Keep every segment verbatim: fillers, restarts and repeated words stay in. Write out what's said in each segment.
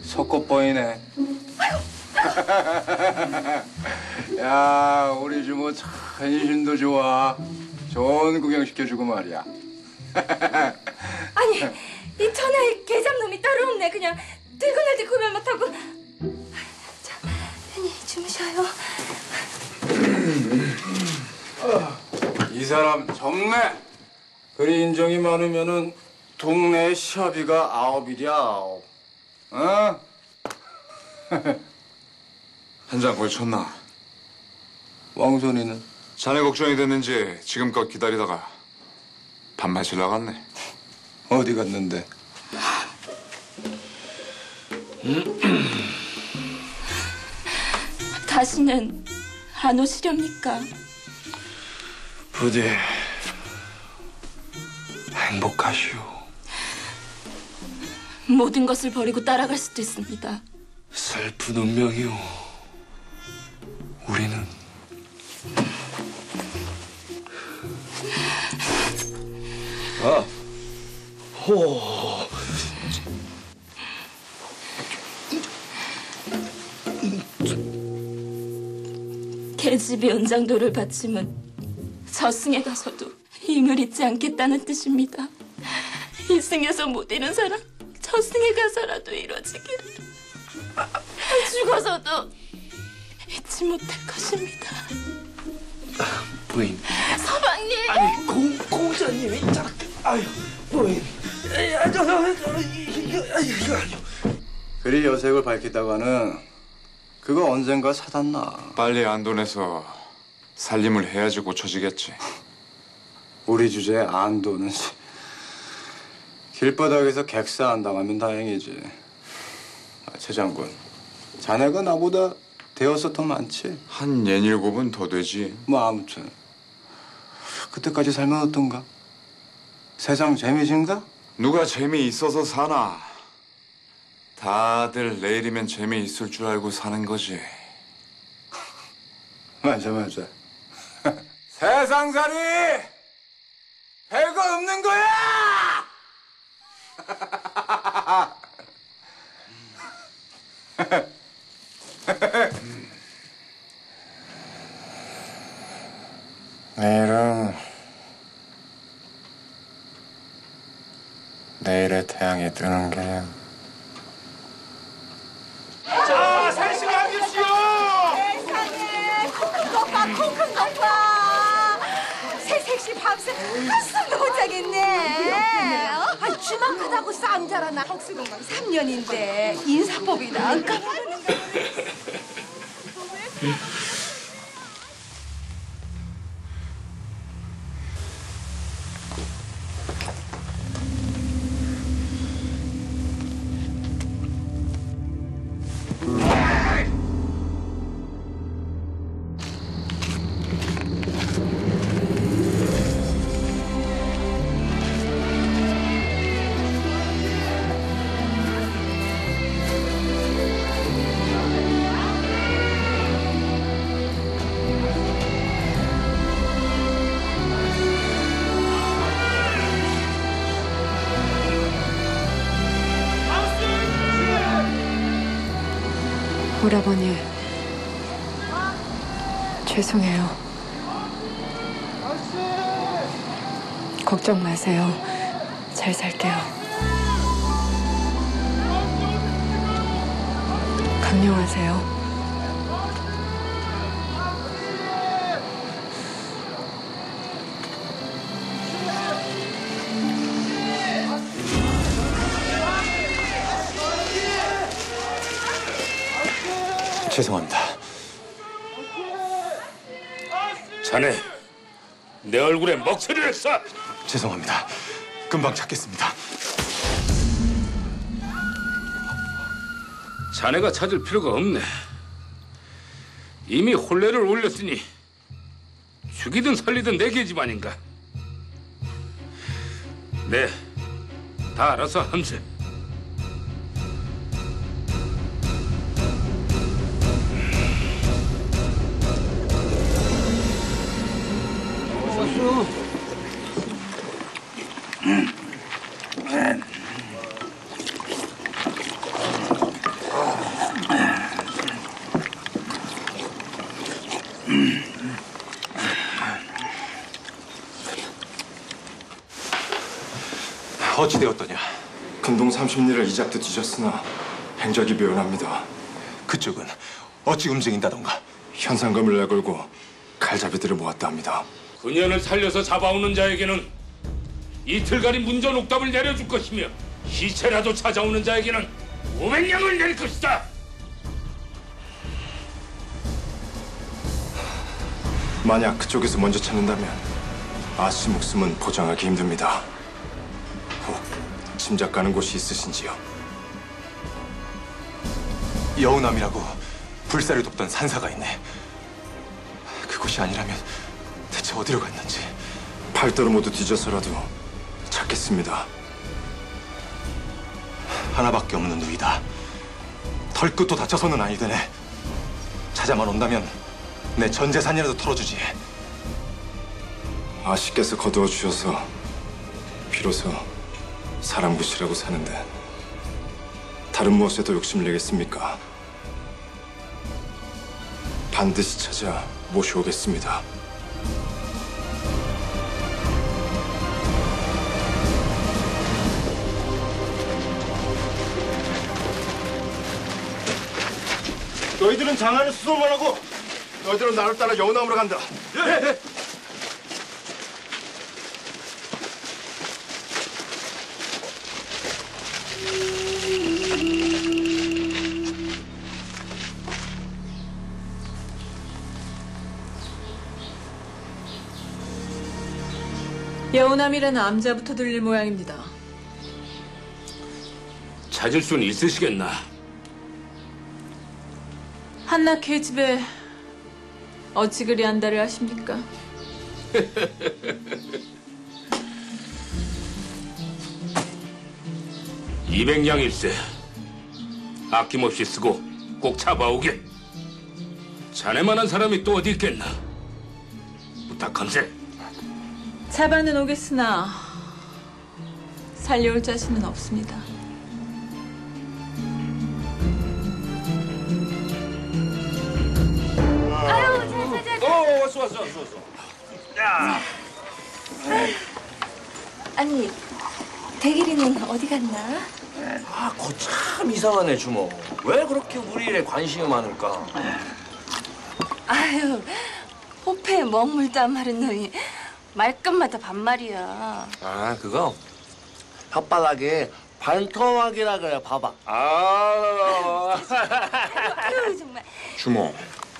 속꽃보이네. 야, 우리 주모 참 인심도 좋아. 좋은 구경 시켜주고 말이야. 아니, 이 천하에 개잡놈이 따로 없네. 그냥 들고 날때 구별 못하고. 자, 편히 주무셔요. 이 사람 젊네. 그리 인정이 많으면은 동네 시합이가 아홉이랴 아홉. 어? 한 잔 걸쳤나? 왕손이는? 자네 걱정이 됐는지 지금껏 기다리다가 밥 마시러 갔네. 어디 갔는데? 다시는 안 오시렵니까? 부디 행복하시오. 모든 것을 버리고 따라갈 수도 있습니다. 슬픈 운명이오. 우리는 아, 호. 계집이 은장도를 바치면 저승에 가서도 힘을 잊지 않겠다는 뜻입니다. 이승에서 못 이룬 사람 저승에 가서라도 이루어지기를. 죽어서도 잊지 못할 것입니다. 부인. 서방님. 아니 공 공자님이 저렇게 아유 부인. 아, 저, 저, 저, 이거 이거 아니요. 그리 여색을 밝히다가는 그거 언젠가 사단나. 빨리 안돈에서 살림을 해야지 고쳐지겠지. 우리 주제에 안도는 길바닥에서 객사 안 당하면 다행이지. 아, 최 장군, 자네가 나보다 되어서 더 많지? 한 예닐곱은 더 되지. 뭐 아무튼 그때까지 살면 어떤가? 세상 재미진가? 누가 재미있어서 사나. 다들 내일이면 재미있을 줄 알고 사는 거지. 맞아 맞아. 세상살이 별거 없는 거야! 내일은 내일의 태양이 뜨는 게. 자, 살심히 하십시오. 세상에 콩큰 것 봐, 콩큰 것 봐. 새색시 밤새 한숨도 못 자겠네. 아, 주막하다고 쌈 자라나. 헉수건강 삼 년인데 인사법이나 안 까먹는가. 오라버니, 죄송해요. 걱정 마세요. 잘 살게요. 강령하세요. 죄송합니다. 자네, 내 얼굴에 먹소리를 쏴! 죄송합니다. 금방 찾겠습니다. 자네가 찾을 필요가 없네. 이미 혼례를 올렸으니 죽이든 살리든 내 계집 아닌가. 네, 다 알아서 함세. 어찌 되었더냐? 근동 삼십 리를 이잡듯 뒤졌으나 행적이 묘연합니다. 그쪽은 어찌 움직인다던가? 현상금을 내걸고 칼잡이들을 모았다 합니다. 그년을 살려서 잡아오는 자에게는 이틀간의 문전 옥답을 내려줄 것이며 시체라도 찾아오는 자에게는 오백 냥을 낼 것이다. 만약 그쪽에서 먼저 찾는다면 아씨 목숨은 보장하기 힘듭니다. 혹 짐작 가는 곳이 있으신지요? 여우남이라고 불사를 돕던 산사가 있네. 그곳이 아니라면 대체 어디로 갔는지. 팔도를 모두 뒤져서라도 찾겠습니다. 하나밖에 없는 누이다. 털끝도 다쳐서는 아니 되네. 찾아만 온다면 내 전 재산이라도 털어주지. 아씨께서 거두어 주셔서 비로소 사람 구실하고 사는데 다른 무엇에도 욕심을 내겠습니까? 반드시 찾아 모셔오겠습니다. 너희들은 장안에 수소만 하고 너희들은 나를 따라 여우나무로 간다. 예! 여우남이라는 암자부터 들릴 모양입니다. 찾을 수는 있으시겠나? 한나 계집에 어찌 그리 안달을 하십니까? 이백 냥일세. 아낌없이 쓰고 꼭 잡아오게. 자네만한 사람이 또 어디 있겠나? 부탁함세. 잡아는 오겠으나 살려올 자신은 없습니다. 어, 왔어, 왔어, 왔어, 왔어. 야, 아니, 대길이는 어디 갔나? 아, 거 참 이상하네, 주모. 왜 그렇게 우리 일에 관심이 많을까? 아유, 호패에 먹물도 안 마른 놈이 말끝마다 반말이야. 아, 그거 혓바닥에 반토막이라 그래, 봐봐. 아, 아유, 정말. 주모,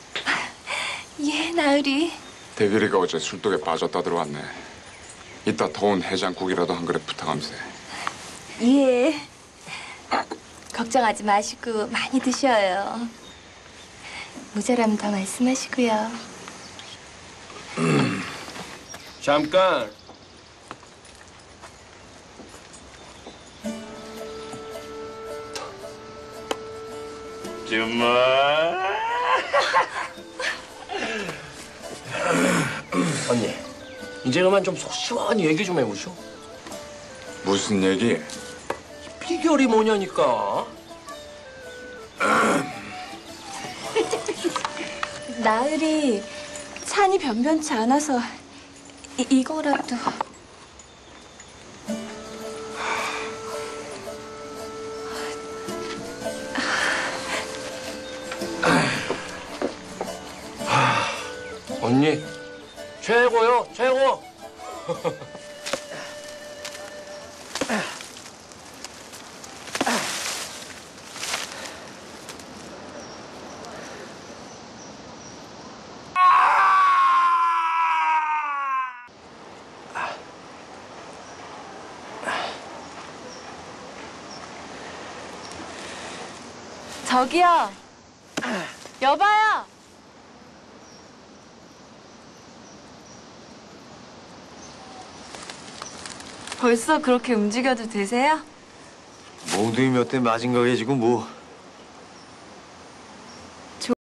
예, 나으리. 대길이가 어제 술독에 빠졌다 들어왔네. 이따 더운 해장국이라도 한 그릇 부탁함세. 예. 걱정하지 마시고 많이 드셔요. 모자라면 더 말씀하시고요. 잠깐. 주모. 언니, 이제 그만 좀 속 시원히 얘기 좀 해보시오. 무슨 얘기? 비결이 뭐냐니까. 나으리 찬이 변변치 않아서 이, 이거라도. 언니, 최고요, 최고. 저기요. 여봐요. 벌써 그렇게 움직여도 되세요? 몽둥이 몇 대 맞은 거게 지금 뭐